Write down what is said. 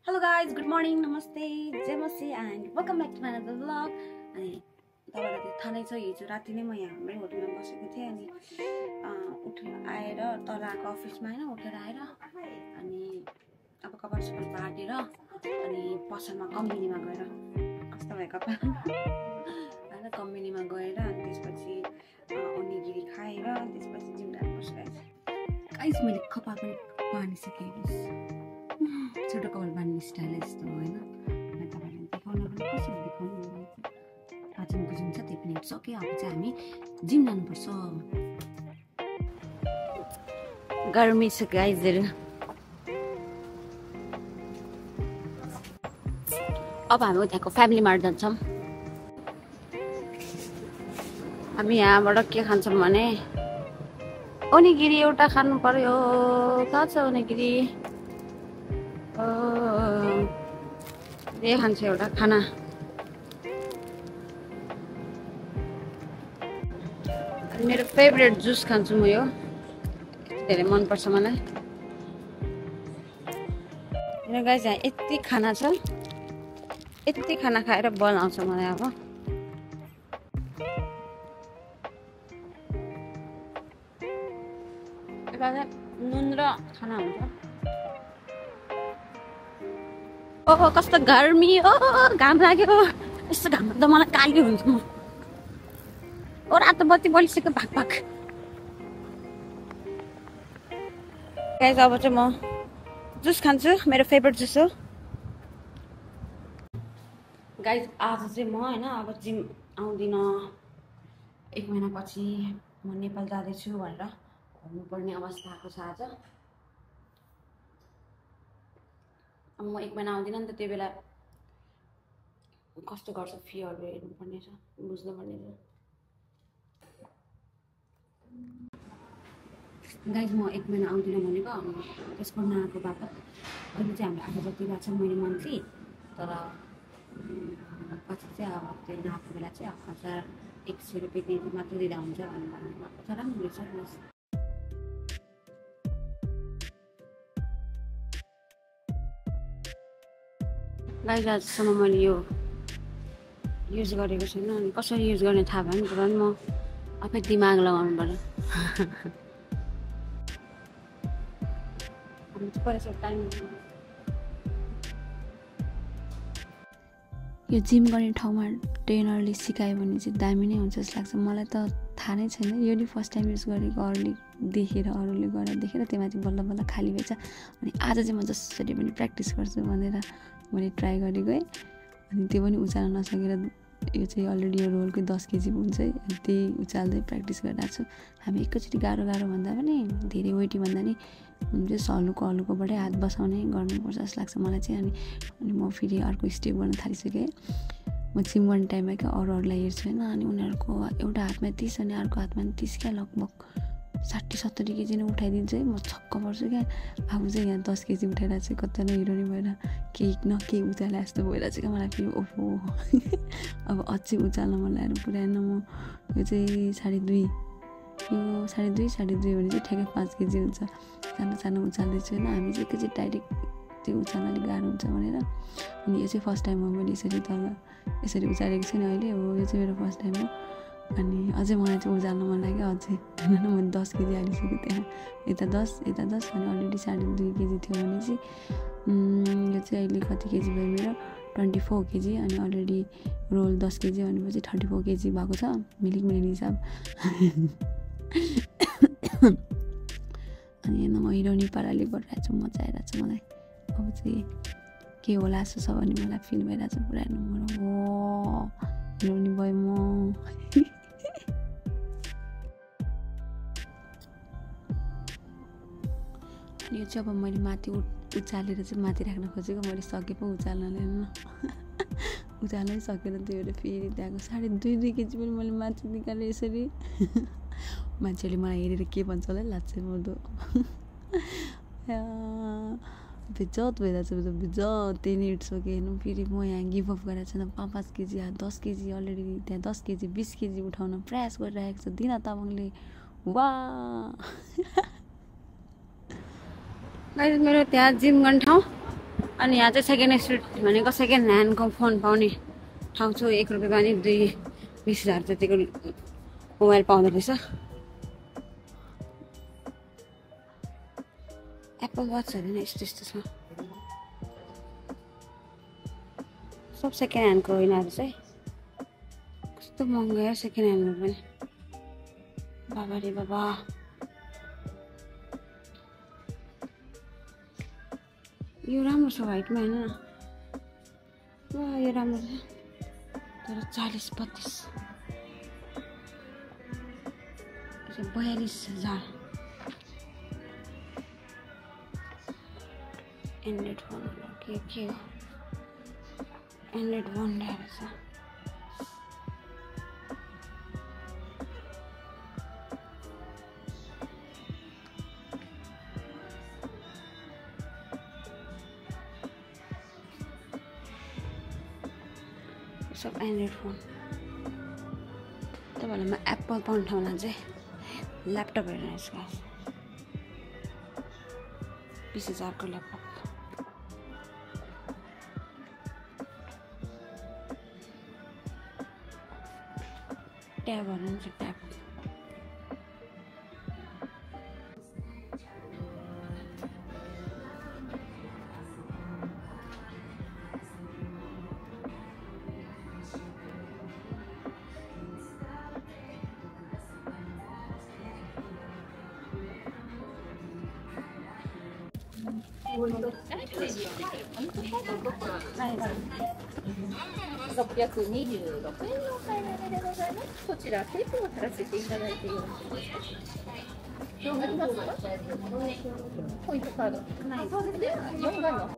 Hello guys, good morning, namaste, Jemasi and welcome back to my another vlog. अनि तपाईलाई त थाहा नै छ हिजो राति नै म यहाँ हाम्रै होटलमा बसेको थिएँ अनि उठेर आएर तल आएको अफिसमा हैन उठेर आएर अनि अब कपाल सपाल बाटेर अनि पसलमा कम्पनीमा गएर कस्तो भयो कपाल हैन कम्पनीमा गएर अनि त्यसपछि ओनिगिरी खाएर अनि त्यसपछि जिम जानु पर्छ गाइस मैले कपाल पनि बानिसकेँ छोटो कपाल बान्ने स्टाइल यस्तो होइन मैले तपाईहरुलाई देखाउन पनि कसरी देखाउनु आजको जिम छ त्यही पनि सक्यो अब चाहिँ हामी जिम जानुपर्छ गर्मी छ गाइजहरु अब हामी त्यहाँको फ्यामिली मार्ट जान्छौँ हामी यहाँबाट के खान्छौँ भने ओनिगिरी एउटा खानु पर्यो कहाँ छ ओनिगिरी खान्छ एउटा खाना मेरो फेभरेट जुस खान्छु म यो धेरै मन पर्छ मलाई मेरो गाइस यहाँ यति खाना छ यति खाना खाएर बल आउँछ मलाई अब नुन र खाना हुन्छ ओहो कस्तो गर्मी हो घाम लाग्यो यस्तो घाम त मलाई काली हुन्छ म ओ रातो बत्ती बलिसक्यो भाग भाग गाइस अब चाहिँ म जुस खान्छु मेरो फेभरेट जुस हो गाइस आज चाहिँ म हैन अब जिम आउँदिन 1 महिनापछि म नेपाल जाँदैछु भनेर भन्नुपर्ने अवस्था आएको छ आज अब म 1 महिना आउँदिन नि त त्यो बेला कस्तो गर्छ फीहरु हेर्नुपर्ने छ बुझ्नुपर्ने छ गाइस म 1 महिना आउँदिन भनेको त्यसको नआएको बापत अहिले चाहिँ हामीले आएको जति भएको छ मैले मन्थली तर पछि चाहिँ अब त्यो नआएको बेला चाहिँ 1100 रुपियाँ मात्र दिँदा हुन्छ भनेर भन्नुभएको छ राम्रो रहेछ प्लस गाइस आजसम्म मैले यो युज गरेको छैन अनि कसरी युज गर्ने थाहा भएन तर पनि म आफै दिमाग लगाउनु पर्यो यो जिम गर्ने ठाउँमा ट्रेनरले सिकायो भने चाहिँ दामी नै हुन्छ जस्तो लाग्छ मलाई त थाहा नै छैन यो नि फर्स्ट टाइम युज गरेको अरूले अरूले गरेर देखेर त्यसमाथि बल्ल बल्ल खाली भएछ अनि आज चाहिँ म जसरी पनि प्र्याक्टिस गर्छु भनेर मैले ट्राई गरेको है अनि त्यो पनि उचाल्न नसकेर यो चाहिँ अलरेडी यो रोलको 10 केजी हुन्छ है त्यही उचाल्दै प्र्याक्टिस गरिरहेको छु हामी एकैचोटि गाह्रो भन्दा पनि धेरै वेटी भन्दा नि जस हल्लुकोबाटै हात बसाउने गर्नुपर्छ जस्तो लाग्छ मलाई चाहिँ अनि म फेरि अर्को स्टेप गर्न थालिसकेँ म जिम गर्ने टाइममा क्या अरूहरूलाई हेर्छु होइन अनि उनीहरूको एउटा हातमा 30 अनि अर्को हातमा 30 क्या लगभग 60-70 केजी नै उठाइदिन्छ है म छक्क पर्छु क्या आफू चाहिँ यहाँ 10 केजी उठाएर चाहिँ कता नै हिरोनी भएर केही उचाले जस्तो भइरहेको छ क्या मलाई फेरि ओहो अब अझै उचाल्न मन लागेर पुऱ्याएन म यो चाहिँ 2.5 यो 2.5 भने चाहिँ ठ्याक्कै 5 केजी हुन्छ सानो उचाल्दैछु होइन हामी चाहिँ एकैचोटि डाइरेक्ट त्यो उचाल्न अलिक गाह्रो हुन्छ भनेर अनि यो चाहिँ फर्स्ट टाइम हो मैले यसरी उचालेको छु नि अहिले हो यो चाहिँ मेरो फर्स्ट टाइम हो अनि अझै मलाई चाहिँ उचाल्न मन लाग्यो अझै होइन म 10 केजी हालिसकेँ त्यहाँ यता 10 अनि अलरेडी 2.5 केजी थियो भने चाहिँ यो चाहिँ अहिले कति केजी भयो मेरो 24 केजी अनि अलरेडी रोल 10 केजी भनेपछि 34 केजी भएको छ मिलिक मिल्ने हिसाब अनि यहाँ म हिरोनी पाराले गरिरहेको छु मजा आइरहेको छ मलाई अब चाहिँ के होला जस्तो छ भने मलाई फिल भइरहेको छ पुरा नम्बर हो हिरोनी भयो म यो चाहिँ अब मैले माथि उचालेर चाहिँ माथि राख्न खोजेको मैले सके पो उचाल्नले उचाल्नै सकेर त्यो एउटा फेरि त्यहाँको 2.5 केजी पनि मैले माथि निकालेँ यसरी मान्छेले मलाई हेरेर के भन्छ होला लाच्छे मर्दो बेजत भइरहेको छ बेजत 10 मिनट्स हो कि हेर्नु फेरि म यहाँ गिभ अप गरेर छैन 5 केजी 10 केजी अलरेडी त्यहाँ 10 केजी 20 केजी उठाउन प्रयास गरिरहेको छ दिना तामाङले वा गाइस मेरो त्यहाँ जिम गर्ने ठाउँ अनि यहाँ चाहिँ सेकेन्ड स्ट्रिट भनेको सेकेन्ड ह्यान्डको फोन पाउने ठाउँ छु। 1 रुपियाँको अनि 20,000 जतिको मोबाइल पाउँदो रहेछ। एप्पल वाचहरू नै यस्तो यस्तो छ। सब सेकेन्ड ह्यान्डको होइन चाहिँ कस्तो महँगो यार सेकेन्ड ह्यान्डमा पनि। बाबा रे बाबा यो राम्रो छ वाइटमा होइन यो राम्रो छ तर 40-32 42,000 एन्ड्रोइड फोन के हो एन्ड्रोइड फोन ल्याएर छ। सब एन्ड्रोइड फोन। तपाईँहरूलाई म एप्पल पाउने ठाउँमा चाहिँ ल्यापटप हेर्नु छु। 20,000 को ल्यापटप ट्याबहरू हुन्छ ट्याब। 626円のお買い上げでございます。こちらテープを貼らせていただいてよろしいですか。表がありますか？ポイントカード。ない。そうですね。4番の方。